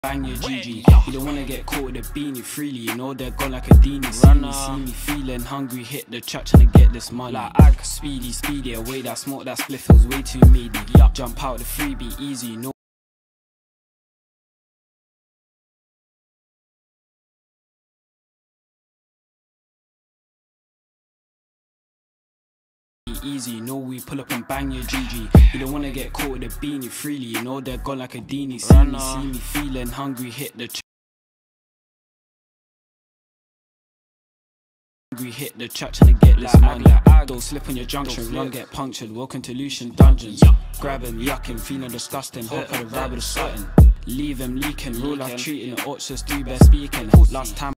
Bang your GG. You don't wanna get caught with a beanie freely. You know they're gone like a dini. See me feeling hungry. Hit the track trying to get this money. Like ag, speedy away. That smoke, that spliff feels way too meaty. Jump out the freebie easy. You know. Easy, you know we pull up and bang your GG. You don't wanna get caught with a beanie freely. You know they're gone like a dini. See me feeling hungry. Hit the track trying to get this money. Don't slip on your junction, run get punctured. Welcome to Lucian Dungeons. Grab him, yuck him, feeling disgusting. Hope I the vibe with the sweating. Leave him leaking. Real life treating the orchards, do best speaking. Last time